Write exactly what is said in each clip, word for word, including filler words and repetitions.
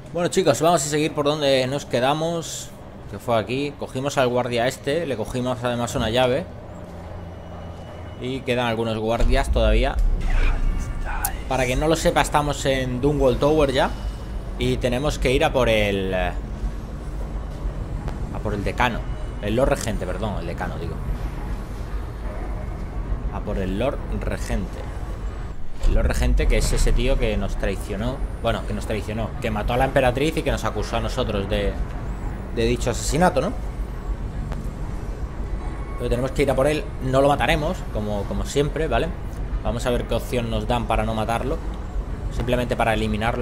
Bueno, chicos, vamos a seguir por donde nos quedamos, que fue aquí. Cogimos al guardia este, le cogimos además una llave. Y quedan algunos guardias todavía. Para quien no lo sepa, estamos en Dunwall Tower ya. Y tenemos que ir a por el... A por el decano. El Lord Regente, perdón, el decano, digo. A por el Lord Regente. El Lord Regente, que es ese tío que nos traicionó. Bueno, que nos traicionó, que mató a la emperatriz y que nos acusó a nosotros de, de dicho asesinato, ¿no? Pero tenemos que ir a por él. No lo mataremos, como, como siempre, ¿vale? Vamos a ver qué opción nos dan para no matarlo. Simplemente para eliminarlo.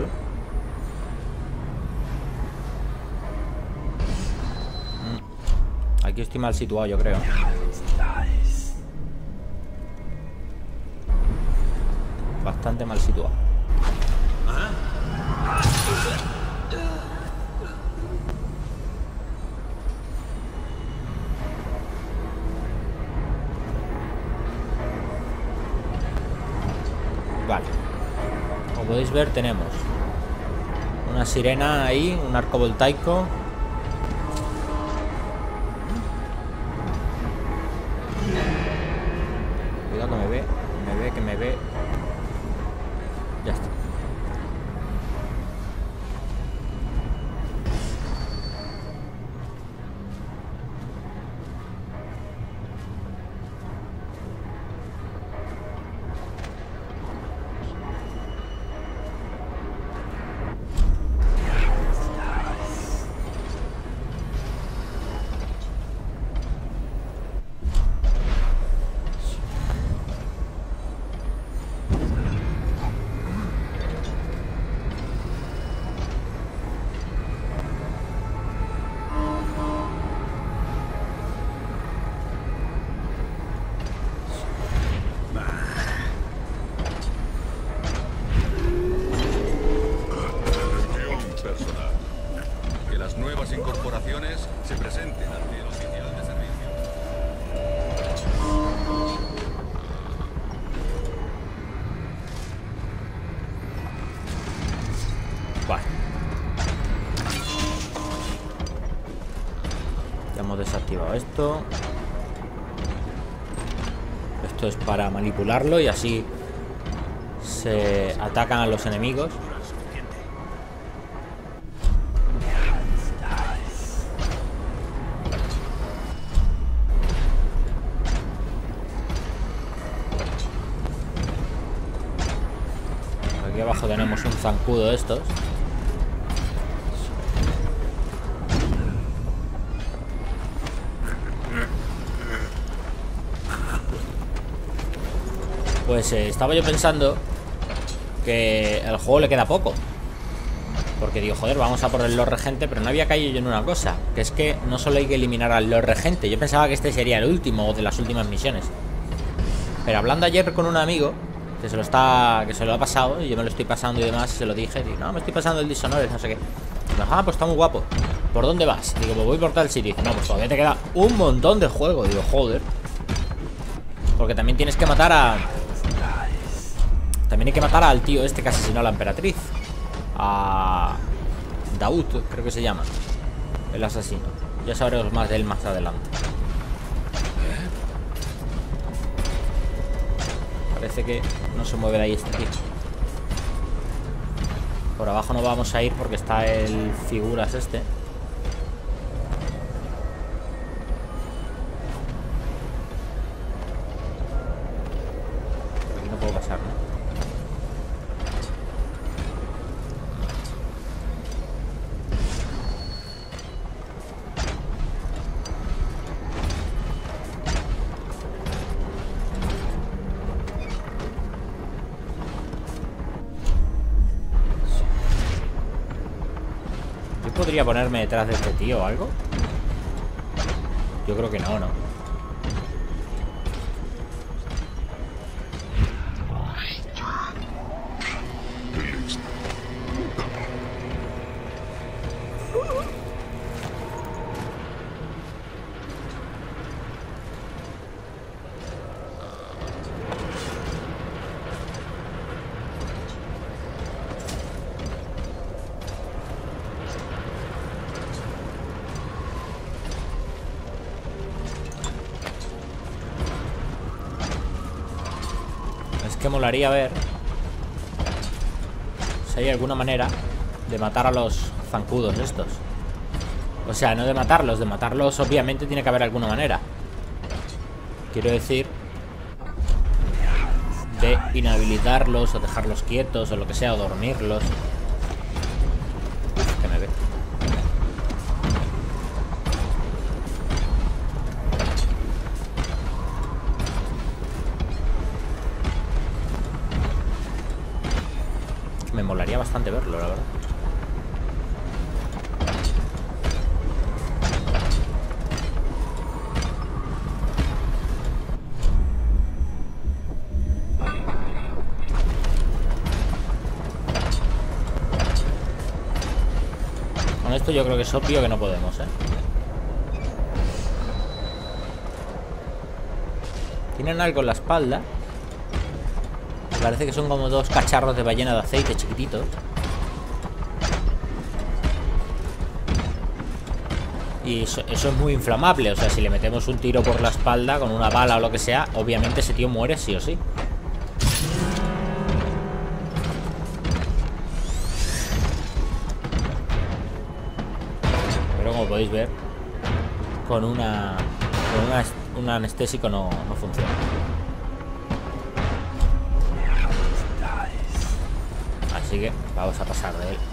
Aquí estoy mal situado, yo creo. Bastante mal situado. Vale. Como podéis ver, tenemos una sirena ahí, un arco voltaico. Cuidado que me ve, me ve, que me ve. Ya está. Incorporaciones se presenten ante el oficial de servicio. Vale. Ya hemos desactivado esto. Esto es para manipularlo y así se atacan a los enemigos. Aquí abajo tenemos un zancudo de estos. Pues eh, estaba yo pensando que al juego le queda poco. Porque digo, joder, vamos a por el Lord Regente. Pero no había caído yo en una cosa, que es que no solo hay que eliminar al Lord Regente. Yo pensaba que este sería el último de las últimas misiones. Pero hablando ayer con un amigo que se lo está, que se lo ha pasado, y yo me lo estoy pasando y demás, y se lo dije, digo, no, me estoy pasando el Dishonored, no sé qué. Y me dijo, ah, pues está muy guapo. ¿Por dónde vas? Digo, pues voy por tal sitio. Y dice, no, pues todavía te queda un montón de juego. Digo, joder. Porque también tienes que matar a... También hay que matar al tío este que asesinó a la emperatriz. A... Daud, creo que se llama el asesino. Ya sabremos más de él más adelante. Parece que no se mueve de ahí este tío. Por abajo no vamos a ir porque está el figuras este. Aquí no puedo pasar, ¿no? ¿Podría ponerme detrás de este tío o algo? Yo creo que no, ¿no? que molaría ver si hay alguna manera de matar a los zancudos estos. O sea, no de matarlos, de matarlos obviamente tiene que haber alguna manera. Quiero decir, de inhabilitarlos o dejarlos quietos o lo que sea, o dormirlos. Que me ve. Me molaría bastante verlo, la verdad. Con esto yo creo que es obvio que no podemos, ¿eh? Tienen algo en la espalda. Parece que son como dos cacharros de ballena de aceite chiquititos. Y eso, eso es muy inflamable. O sea, si le metemos un tiro por la espalda con una bala o lo que sea, obviamente ese tío muere sí o sí. Pero como podéis ver, con una con una, un anestésico no, no funciona. Así que vamos a pasar de él.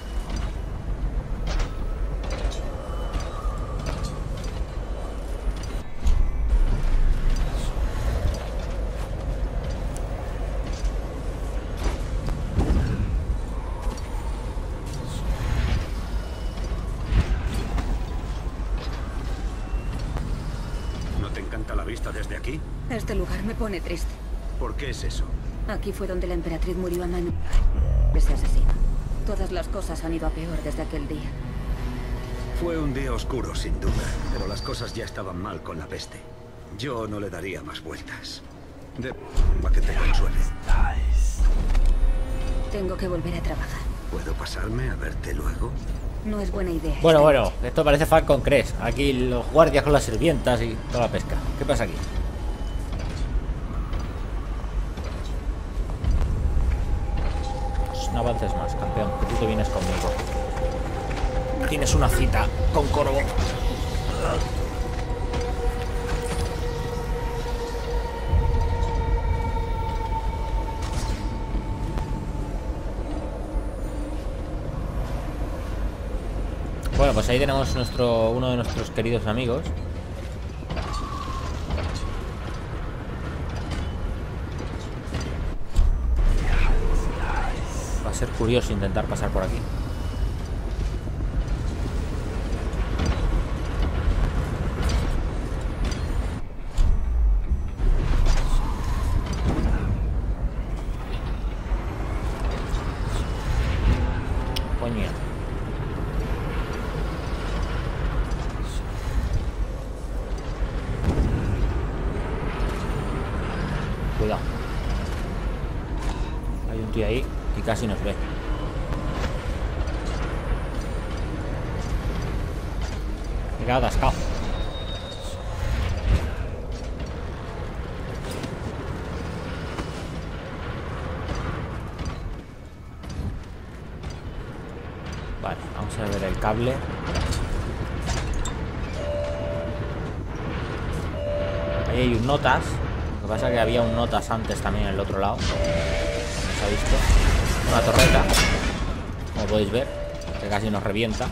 ¿No te encanta la vista desde aquí? Este lugar me pone triste. ¿Por qué es eso? Aquí fue donde la emperatriz murió a mano de ese asesino. Todas las cosas han ido a peor desde aquel día. Fue un día oscuro, sin duda, pero las cosas ya estaban mal con la peste. Yo no le daría más vueltas. De para que te consuele. Tengo que volver a trabajar. ¿Puedo pasarme a verte luego? No es buena idea. Bueno, esta bueno, noche. esto parece Falcon Crest. Aquí los guardias con las sirvientas y toda la pesca. ¿Qué pasa aquí? No avances más, campeón, que tú te vienes conmigo. Tienes una cita con Corvo. Bueno, pues ahí tenemos nuestro uno de nuestros queridos amigos. Va a ser curioso intentar pasar por aquí. Coño. Cuidado. Hay un tío ahí y casi nos ve. Me he quedado atascado. Vale, vamos a ver el cable. Ahí hay un notas. Lo que pasa es que había un notas antes también en el otro lado. Como se ha visto. Una torreta, como podéis ver, que casi nos revienta.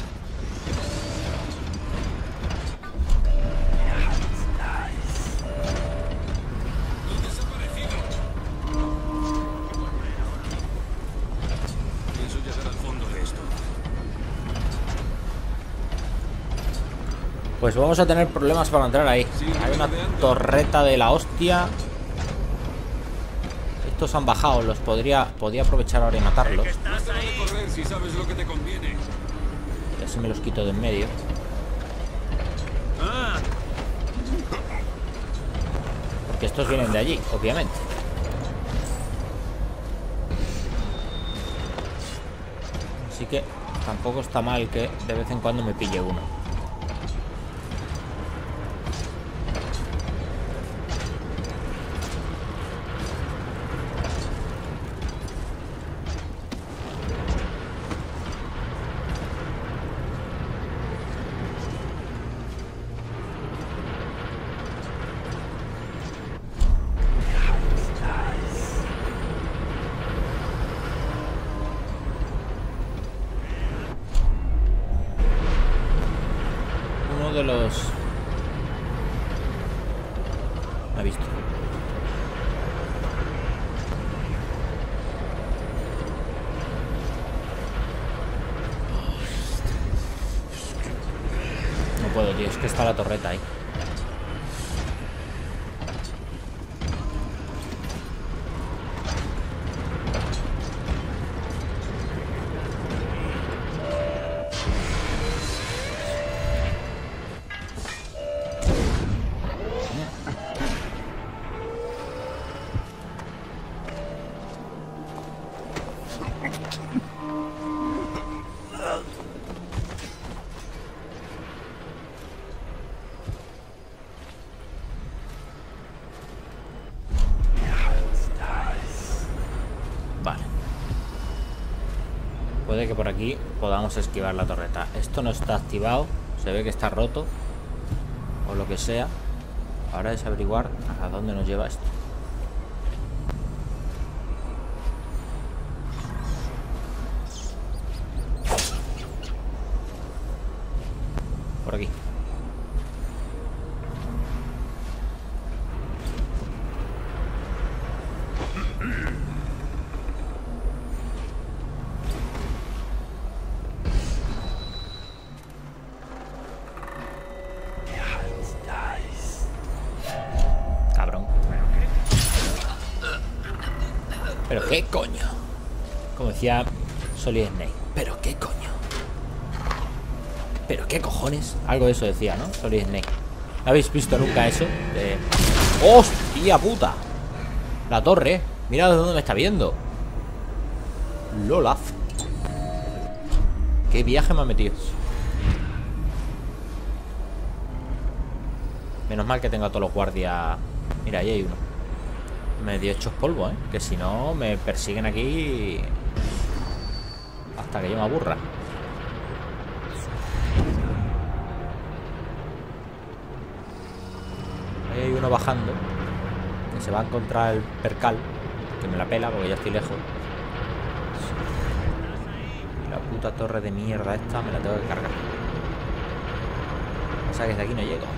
Pienso llegar al fondo de esto. Pues vamos a tener problemas para entrar ahí. Hay una torreta de la hostia. Estos han bajado, los podría podría aprovechar ahora y matarlos. Trata de correr si sabes lo que te conviene. Y así me los quito de en medio. Ah, Porque estos vienen de allí, obviamente. Así que tampoco está mal que de vez en cuando me pille uno. de los... Me ha visto. No puedo, tío. Es que está la torreta ahí. Puede que por aquí podamos esquivar la torreta. Esto no está activado. Se ve que está roto. O lo que sea. Ahora es averiguar a dónde nos lleva esto. Por aquí. Pero qué coño. Como decía Solid Snake. Pero qué coño. Pero qué cojones. Algo de eso decía, ¿no? Solid Snake. ¿No habéis visto nunca eso? De... ¡Hostia puta! La torre. Mira de dónde me está viendo. Lolaz. Qué viaje me ha metido. Menos mal que tengo a todos los guardias. Mira, ahí hay uno. Me dio hechos polvo, ¿eh? Que si no, me persiguen aquí hasta que yo me aburra. Ahí hay uno bajando, que se va a encontrar el percal, que me la pela porque ya estoy lejos. Y la puta torre de mierda esta me la tengo que cargar. O sea que desde aquí no llego.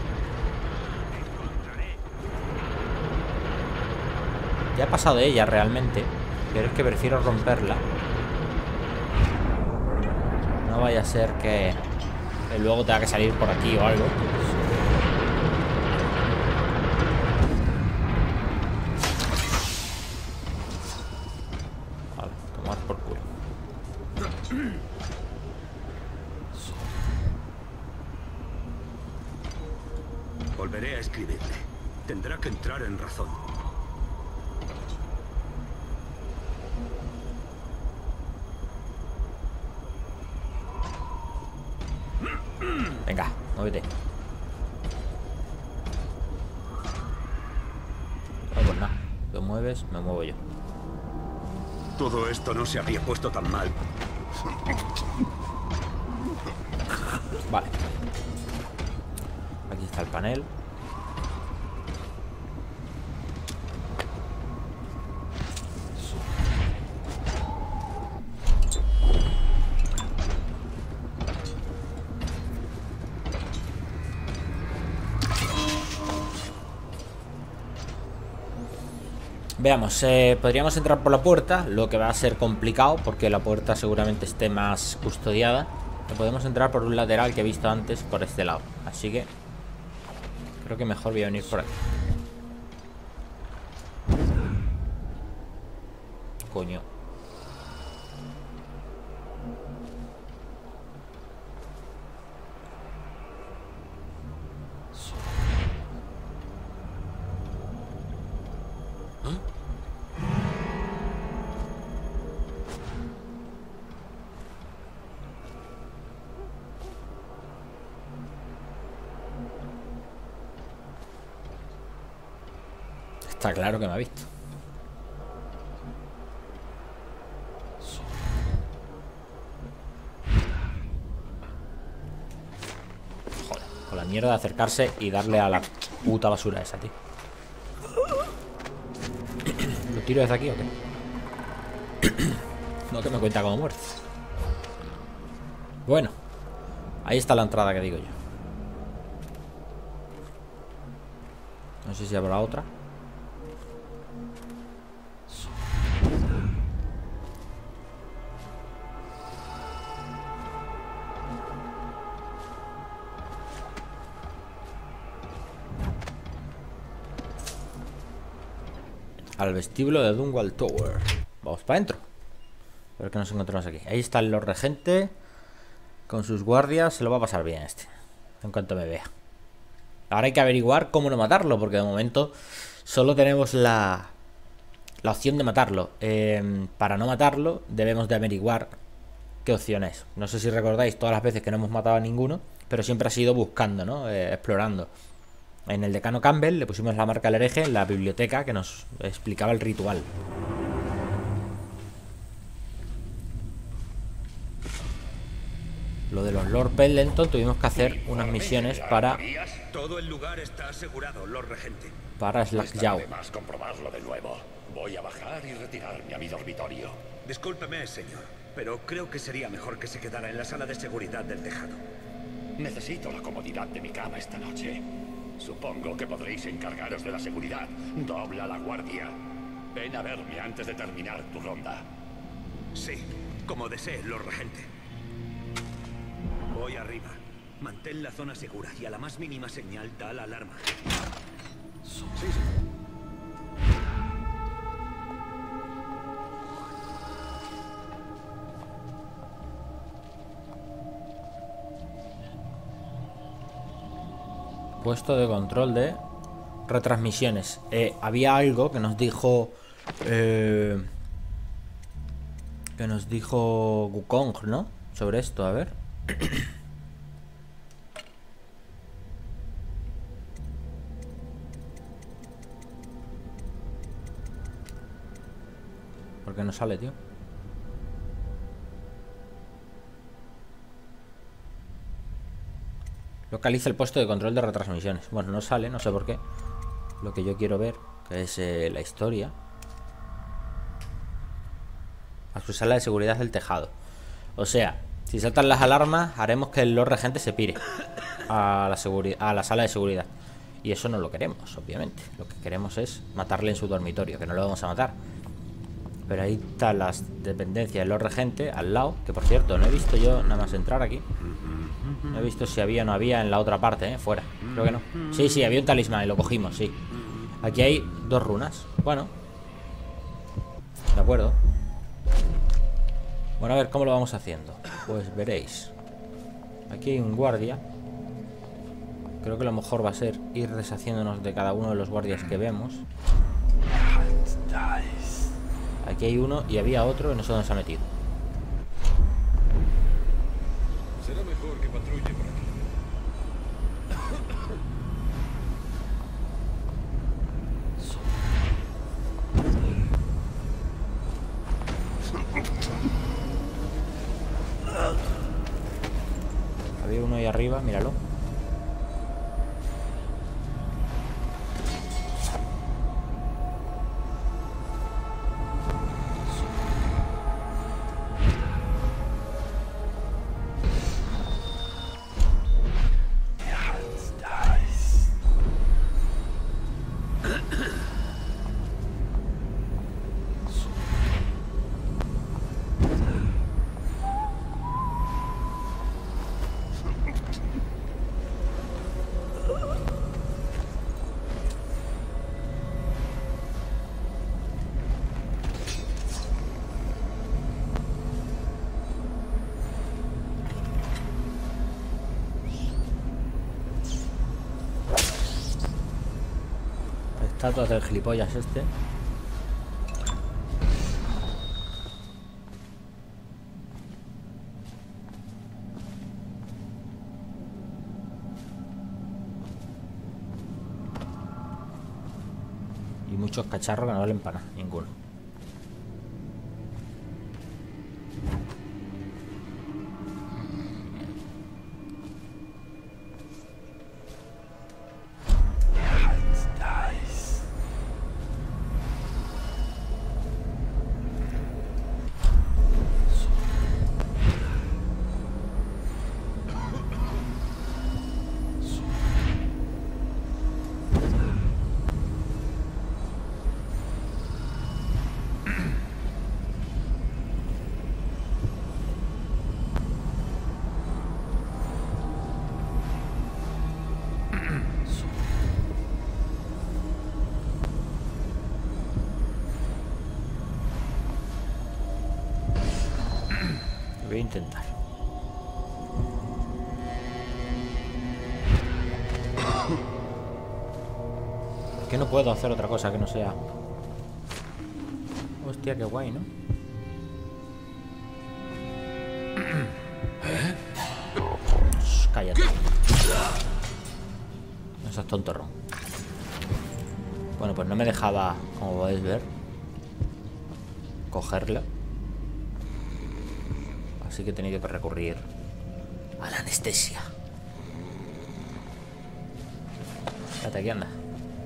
Ya he pasado de ella realmente, pero es que prefiero romperla. No vaya a ser que, que luego tenga que salir por aquí o algo. Vale, tomar por culo. Volveré a escribirle. Tendrá que entrar en razón. Venga, muévete. No, pues nada. Te mueves, me muevo yo. Todo esto no se habría puesto tan mal. Vale. Aquí está el panel. Veamos, eh, podríamos entrar por la puerta, lo que va a ser complicado porque la puerta seguramente esté más custodiada. Podemos entrar por un lateral que he visto antes por este lado. Así que creo que mejor voy a venir por aquí. Coño. Está claro que me ha visto. Joder, con la mierda de acercarse y darle a la puta basura esa, tío. ¿Lo tiro desde aquí o qué? No, que me cuenta como muerte. Bueno, ahí está la entrada que digo yo. No sé si habrá otra. Al vestíbulo de Dunwall Tower. Vamos para adentro. A ver qué nos encontramos aquí. Ahí está el Lord Regente con sus guardias. Se lo va a pasar bien este en cuanto me vea. Ahora hay que averiguar cómo no matarlo, porque de momento solo tenemos la La opción de matarlo. eh, Para no matarlo debemos de averiguar qué opción es. No sé si recordáis todas las veces que no hemos matado a ninguno, pero siempre ha sido buscando, ¿no? Eh, explorando. En el decano Campbell le pusimos la marca al hereje en la biblioteca que nos explicaba el ritual. Lo de los Lord Pendleton tuvimos que hacer unas misiones para... Todo el lugar está asegurado, Lord Regente. Para Slackjaw. Más comprobarlo de nuevo. Voy a bajar y retirarme a mi dormitorio. Discúlpeme, señor, pero creo que sería mejor que se quedara en la sala de seguridad del tejado. Necesito la comodidad de mi cama esta noche. Supongo que podréis encargaros de la seguridad. Dobla la guardia. Ven a verme antes de terminar tu ronda. Sí, como desee, Lord Regente. Voy arriba. Mantén la zona segura y a la más mínima señal da la alarma. Sí, sí. Puesto de control de retransmisiones. Eh, había algo que nos dijo... Eh, que nos dijo Wukong, ¿no? Sobre esto, a ver. ¿Por qué no sale, tío? Localiza el puesto de control de retransmisiones. Bueno, no sale, no sé por qué. Lo que yo quiero ver, que es eh, la historia. A su sala de seguridad del tejado. O sea, si saltan las alarmas, haremos que el Lord Regente se pire a la, seguri- a la sala de seguridad. Y eso no lo queremos, obviamente. Lo que queremos es matarle en su dormitorio, que no lo vamos a matar. Pero ahí están las dependencias del Lord Regente al lado. Que por cierto, no he visto yo nada más entrar aquí. No he visto si había o no había en la otra parte, ¿eh? Fuera. Creo que no. Sí, sí, había un talismán y lo cogimos, sí. Aquí hay dos runas. Bueno. De acuerdo. Bueno, a ver cómo lo vamos haciendo. Pues veréis. Aquí hay un guardia. Creo que lo mejor va a ser ir deshaciéndonos de cada uno de los guardias que vemos. Aquí hay uno y había otro y no sé dónde se ha metido. Será mejor que patrulle por aquí. Había uno ahí arriba, míralo. Estatuas del gilipollas este. Y muchos cacharros que no valen para nada, ninguno. voy a intentar. ¿Por qué no puedo hacer otra cosa que no sea? Hostia, qué guay, ¿no? Shh, cállate. No seas tontorrón. Bueno, pues no me dejaba, como podéis ver, cogerla. Así que he tenido que recurrir a la anestesia. Espérate, aquí anda.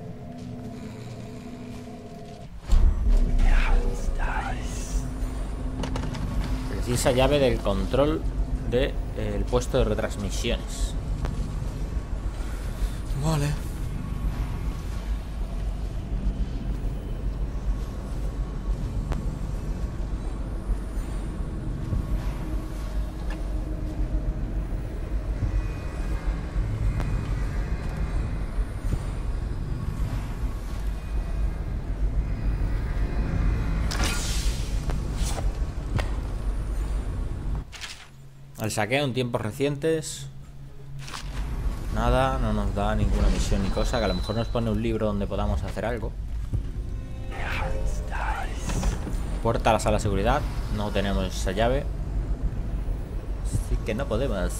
Precisa llave del control del de, puesto de retransmisiones. Vale. El saqueo en tiempos recientes. Nada, no nos da ninguna misión ni cosa. Que a lo mejor nos pone un libro donde podamos hacer algo. Puerta a la sala de seguridad. No tenemos esa llave. Así que no podemos.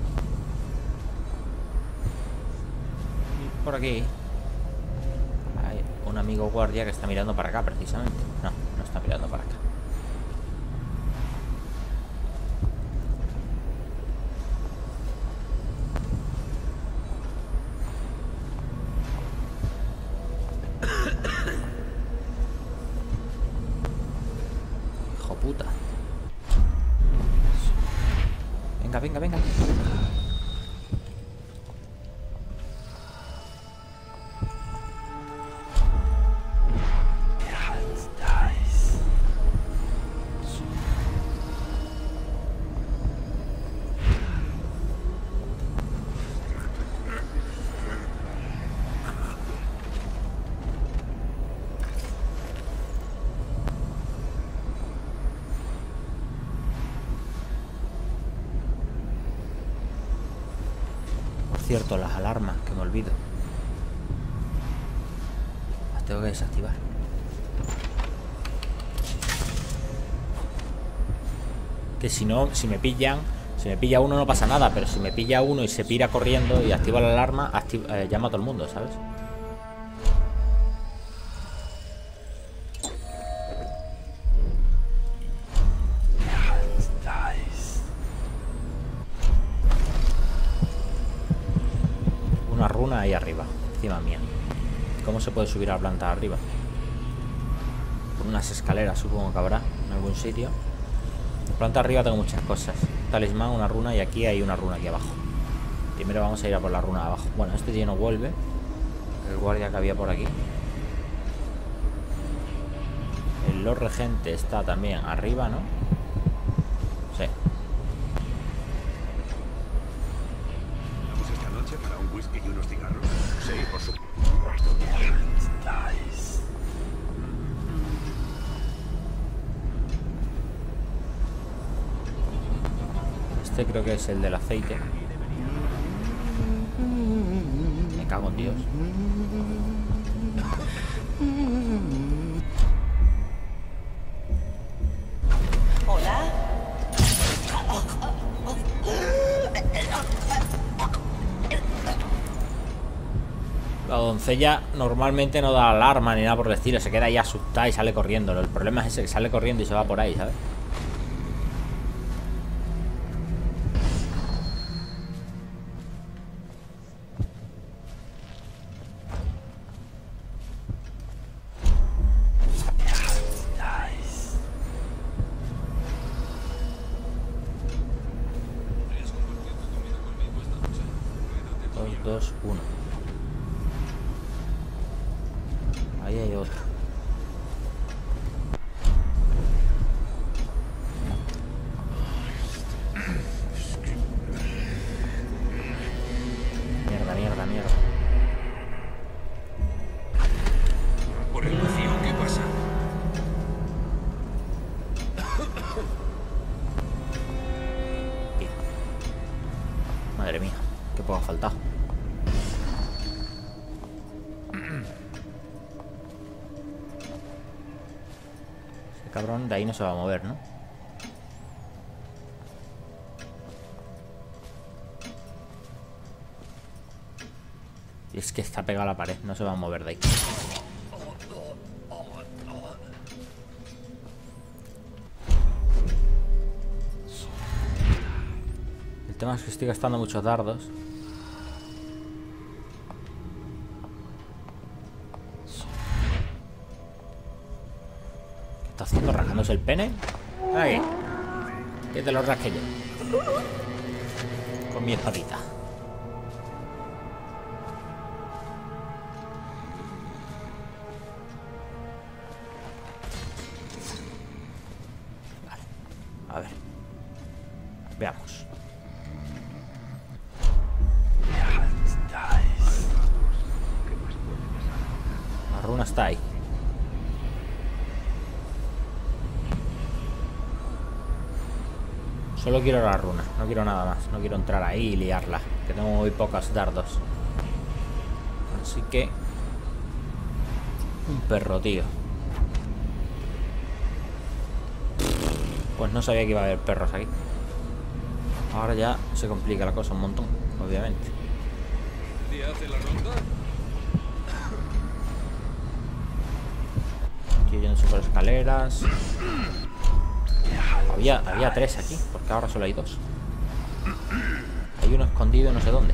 Y por aquí hay un amigo guardia que está mirando para acá precisamente. No, no está mirando para acá. Puta. Venga, venga, venga. Cierto, las alarmas, que me olvido. Las tengo que desactivar. Que si no, si me pillan, si me pilla uno no pasa nada, pero si me pilla uno y se pira corriendo y activa la alarma, activa, eh, llama a todo el mundo, ¿sabes? Una runa ahí arriba, encima mía. ¿Cómo se puede subir a la planta de arriba? Por unas escaleras, supongo que habrá en algún sitio. En la planta de arriba tengo muchas cosas. Talismán, una runa, y aquí hay una runa aquí abajo. Primero vamos a ir a por la runa de abajo. Bueno, este tío no vuelve. El guardia que había por aquí. El Lord Regente está también arriba, ¿no? Sí. ¿Y unos cigarros? Sí, por supuesto. Este creo que es el del aceite. Me cago en Dios. Hola. La doncella normalmente no da alarma ni nada por el estilo. Se queda ahí asustada y sale corriendo. El problema es ese, que sale corriendo y se va por ahí, ¿sabes? dos, dos, uno. Ahí hay otro. Mierda, mierda, mierda. Por el vacío, ¿qué pasa? Madre mía, qué poco ha faltado. Ese cabrón de ahí no se va a mover, ¿no? Y es que está pegado a la pared, no se va a mover de ahí. El tema es que estoy gastando muchos dardos. ¿Qué está haciendo? ¿Rascándose el pene? Ahí. Que te lo rasque yo. Con mi espadita. Vale. A ver. Veamos. La runa está ahí. Solo quiero la runa, no quiero nada más. No quiero entrar ahí y liarla, que tengo muy pocos dardos. Así que... un perro, tío. Pues no sabía que iba a haber perros aquí. Ahora ya se complica la cosa un montón, obviamente. ¿Y hace la ronda? Aquí yendo por escaleras. Había, había tres aquí, porque ahora solo hay dos. Hay uno escondido no sé dónde.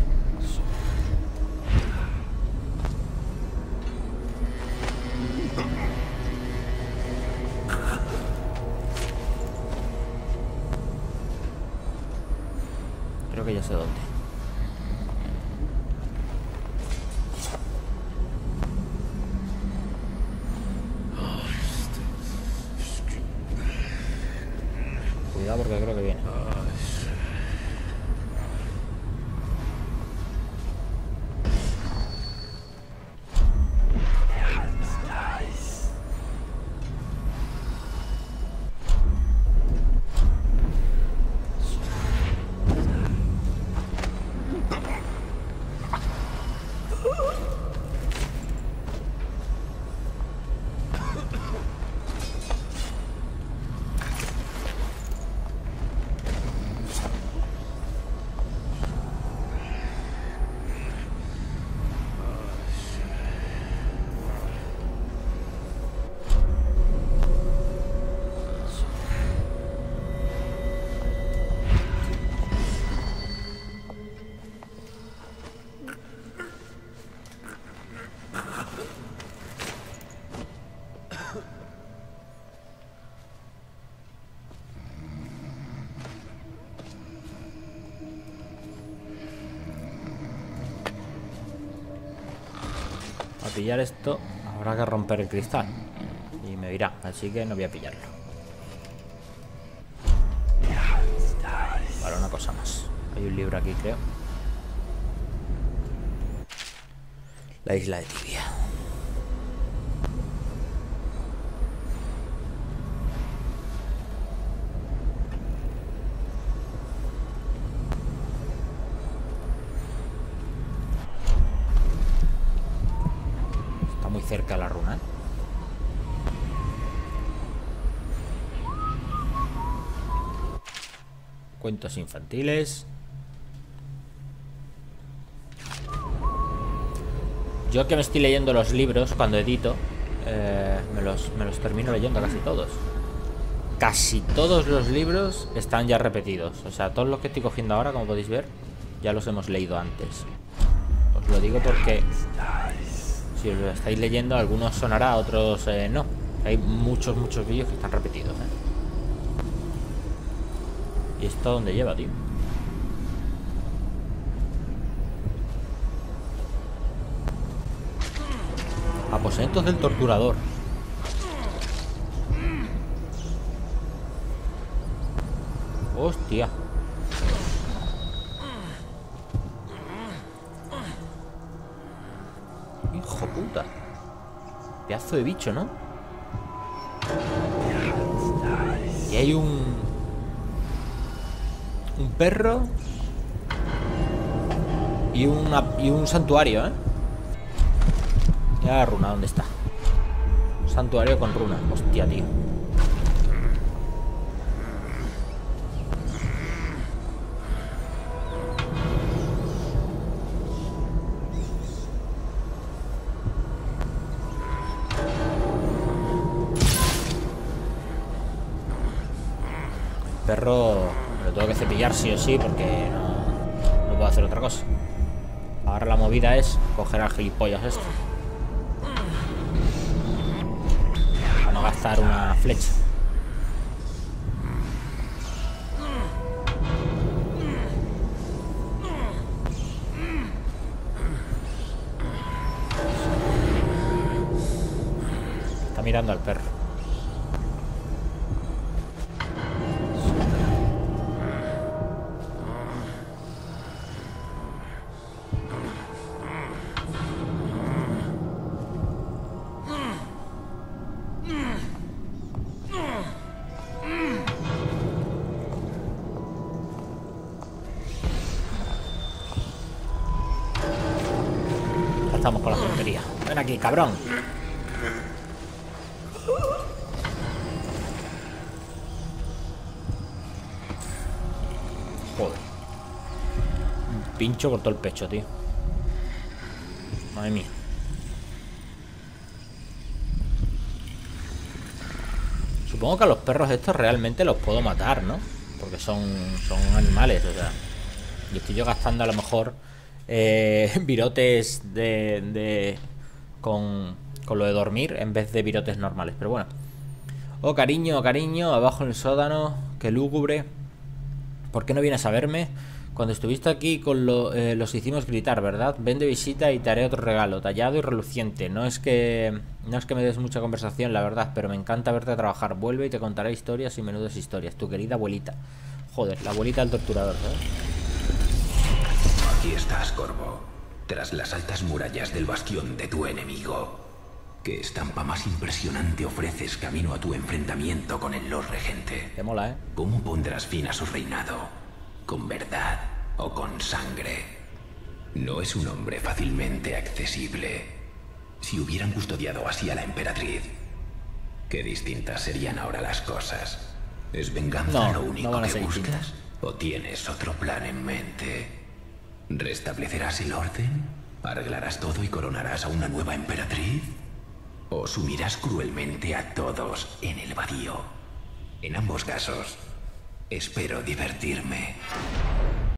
Creo que ya sé dónde. Cuidado porque creo que viene. Para pillar esto habrá que romper el cristal y me dirá, así que no voy a pillarlo. Vale, una cosa más. Hay un libro aquí, creo. La isla de Tibia. Cerca la runa. Cuentos infantiles. Yo que me estoy leyendo los libros cuando edito, eh, me, los, me los termino leyendo casi todos. Casi todos los libros están ya repetidos. O sea, todos los que estoy cogiendo ahora, como podéis ver, ya los hemos leído antes. Os lo digo porque... si os lo estáis leyendo, algunos sonará, otros eh, no. Hay muchos, muchos vídeos que están repetidos, ¿eh? ¿Y esto a dónde lleva, tío? Aposentos del torturador. Hostia. Hijo puta. Pedazo de bicho, ¿no? Y hay un... un perro. Y, una, y un santuario, ¿eh? Ya la runa, ¿dónde está? Santuario con runa. Hostia, tío. Perro lo tengo que cepillar sí o sí porque no, no puedo hacer otra cosa. Ahora la movida es coger al gilipollas este para no gastar una flecha. Está mirando al perro. Estamos con la tontería. Ven aquí, cabrón. Joder. Un pincho por todo el pecho, tío. Madre mía. Supongo que a los perros estos realmente los puedo matar, ¿no? Porque son, son animales, o sea. Y estoy yo gastando a lo mejor eh, virotes de, de con, con lo de dormir en vez de virotes normales. Pero bueno. Oh, cariño, cariño, abajo en el sótano. Qué lúgubre. ¿Por qué no vienes a verme? Cuando estuviste aquí con lo, eh, los hicimos gritar, ¿verdad? Ven de visita y te haré otro regalo, tallado y reluciente. No es que no es que me des mucha conversación, la verdad, pero me encanta verte trabajar. Vuelve y te contaré historias y menudas historias. Tu querida abuelita. Joder, la abuelita del torturador, ¿sabes? Aquí estás, Corvo, tras las altas murallas del bastión de tu enemigo. ¿Qué estampa más impresionante ofreces camino a tu enfrentamiento con el Lord Regente? Te mola, ¿eh? ¿Cómo pondrás fin a su reinado? ¿Con verdad o con sangre? No es un hombre fácilmente accesible. Si hubieran custodiado así a la emperatriz, qué distintas serían ahora las cosas. ¿Es venganza no, lo único no que buscas? Distintas. ¿O tienes otro plan en mente? ¿Restablecerás el orden? ¿Arreglarás todo y coronarás a una nueva emperatriz? ¿O sumirás cruelmente a todos en el vacío? En ambos casos, espero divertirme.